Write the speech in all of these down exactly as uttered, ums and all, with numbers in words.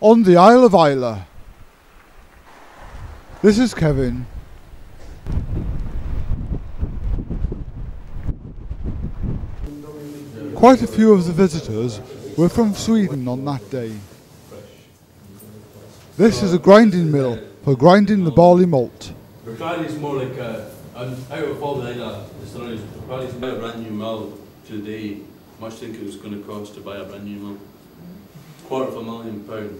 on the Isle of Islay. This is Kevin. Quite a few of the visitors were from Sweden on that day. This is a grinding mill for grinding the barley malt. Bacardi is more like a, an out of all the other distilleries, Bacardi is about a brand new mill today. Much think it was going to cost to buy a brand new mill. Quarter of a million pound.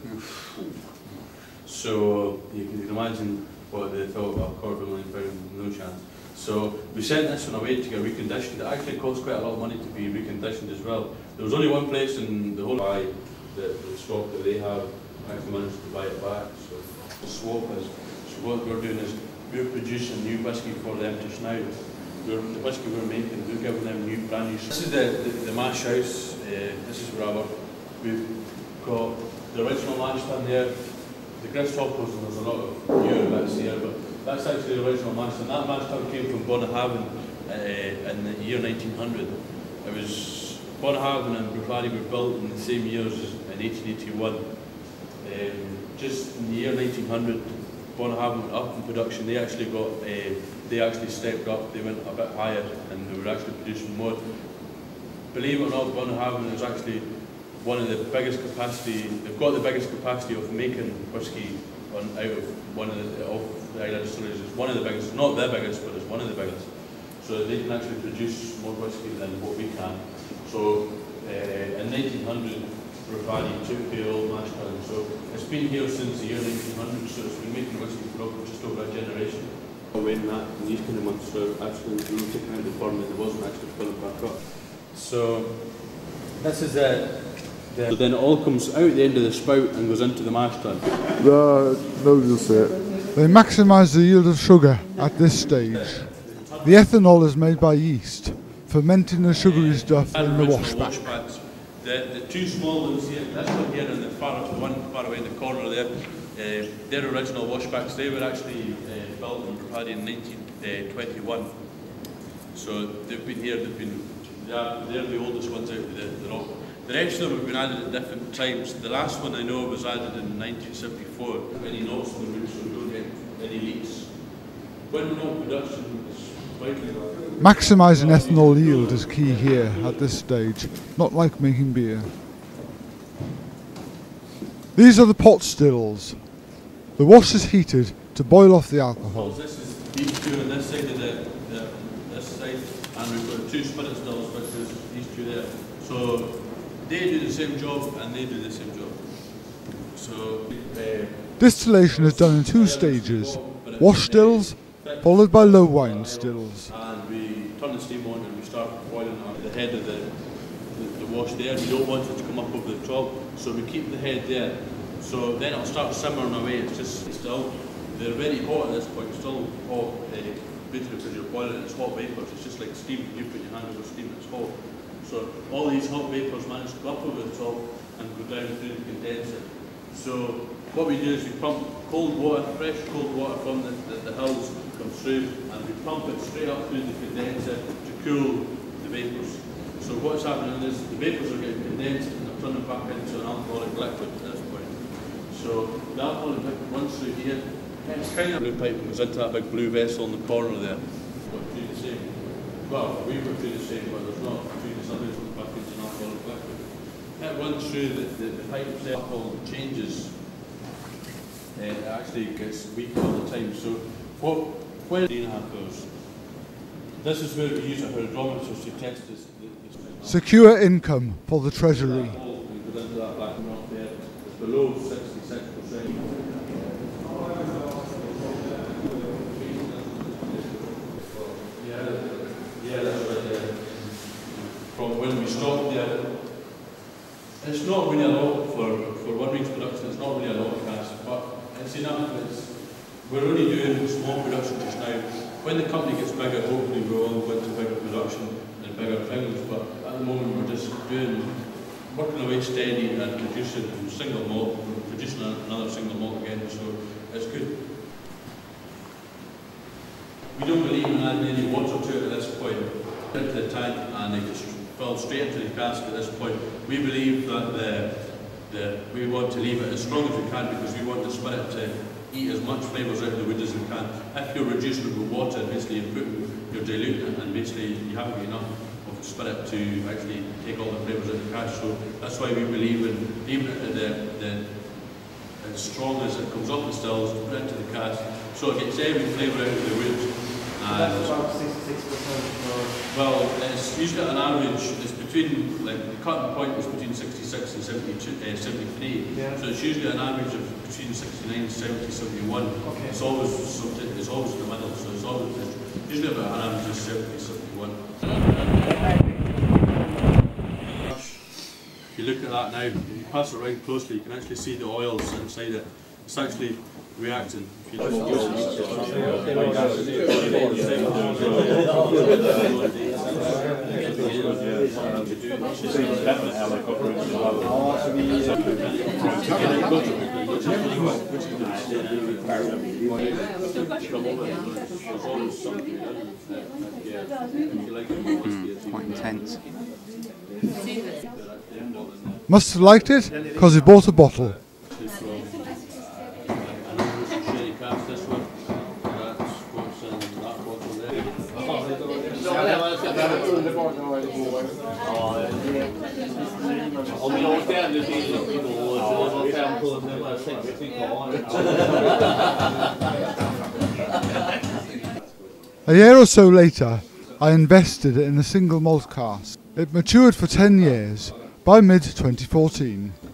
So you can, you can imagine what they thought about a quarter of a million pound, no chance. So we sent this one away to get reconditioned. It actually cost quite a lot of money to be reconditioned as well. There was only one place in the whole buy the, the stock that they have actually managed to buy it back. So the swap is, so what we're doing is we're producing new whisky for them to snout. We're, the whisky we're making, we're giving them new brand new. This is the, the, the mash house. Uh, this is where I work. We've got the original mash tun there. The grist hoppers, and there's a lot of newer bits here, but that's actually the original mash tun. That mash tun came from Bonnehaven uh, in the year nineteen hundred. It was Bonnehaven and Bruichladdich were built in the same years as in eighteen eighty-one. Um, just in the year nineteen hundred, Bonnehaven went up in production. They actually got, uh, they actually stepped up. They went a bit higher, and they were actually producing more. Believe it or not, Bonnehaven is actually one of the biggest capacity. They've got the biggest capacity of making whisky on out of one of the of the Island distilleries. It's one of the biggest, not the biggest, but it's one of the biggest. So they can actually produce more whisky than what we can. So uh, in nineteen hundred, Bruichladdich took the old mash tun. So it's been here since the year nineteen hundred. So it's been making whisky for just over a generation. When that in these kind of months were actually we were taking out the farm and it wasn't actually filling back up. So this is a. So then it all comes out the end of the spout and goes into the mash tun. Uh, no, you'll see it. They maximise the yield of sugar at this stage. The ethanol is made by yeast, fermenting the sugary stuff in the washback. washbacks. The, the two small ones here, this one here and the far one far away in the corner there, uh, they're original washbacks. They were actually uh, built in Bruichladdich in nineteen twenty-one. So they've been here. They've been they're, they're the oldest ones out there. They're all. The rest of them have been added at different times. The last one I know was added in nineteen seventy-four. Any knots in the root so we don't get any leaks. When not production is vitally. Maximising ethanol yield is key here at this stage, not like making beer. These are the pot stills. The wash is heated to boil off the alcohol. This is these two on this side of the, the this side, and we've got two spirit stills, which is these two there. So they do the same job and they do the same job. So uh, distillation is done in two stages: wash stills, followed by low wine stills. And we turn the steam on and we start boiling at the head of the, the, the wash there. We don't want it to come up over the top, so we keep the head there. So then it'll start simmering away. It's just still, they're very hot at this point, still hot, uh, basically because you're boiling, it's hot vapours. It's just like steam. You put your hand over steam, it's hot. So all these hot vapours manage to go up over the top and go down through the condenser. So what we do is we pump cold water, fresh cold water from the, the, the hills comes through, and we pump it straight up through the condenser to cool the vapours. So what's happening is the vapours are getting condensed and they're turning back into an alcoholic liquid at this point. So the alcoholic liquid runs through here. It's kind of blue pipe and goes into that big blue vessel in the corner there. But do the same. Well, we would do the same, but there's not. Somebody's going back into an alcoholic liquid. It runs through the, the, the pipes there, alcohol changes. Uh, it actually gets weak all the time. So, what, when three and a half hours. This is where we use a hydrometer to test this. this Secure income for the treasury. That hole, we put into that black rock there. It's below sixty-six percent. Yeah, yeah, that's right there. From when we stopped there, it's not really a lot for, for one week's production, it's not really a lot of cash, but it's enough. It's, we're only doing small production just now. When the company gets bigger, hopefully we'll all go into bigger production and bigger things, but at the moment we're just doing, working away steady and producing single malt, we're producing another single malt again, so it's good. We don't believe in adding any water to it at this point. Into the tank and they just fill straight into the cask at this point. We believe that the the, we want to leave it as strong as we can because we want the spirit to eat as much flavours out of the wood as we can. If you're reducing it with water, basically you're, putting, you're diluting it, and basically you haven't got enough of the spirit to actually take all the flavours out of the cask. So that's why we believe in leaving it at the, the as strong as it comes off the stills, put it into the cask, so it gets every flavour out of the wood. And that's about sixty-six percent. Well, it's usually an average. It's between, like, the cutting point is between sixty-six and seventy-two, uh, seventy-three. Yeah. So it's usually an average of between sixty-nine, seventy, seventy-one. Okay. It's always something. It's always in the middle. So it's always it's usually about an average of seventy, seventy-one. If you look at that now, if you pass it around closely, you can actually see the oils inside it. It's actually reacting. If you look mm, quite intense. Must have liked it because he bought a bottle. A year or so later, I invested in a single malt cask. It matured for ten years by mid twenty fourteen.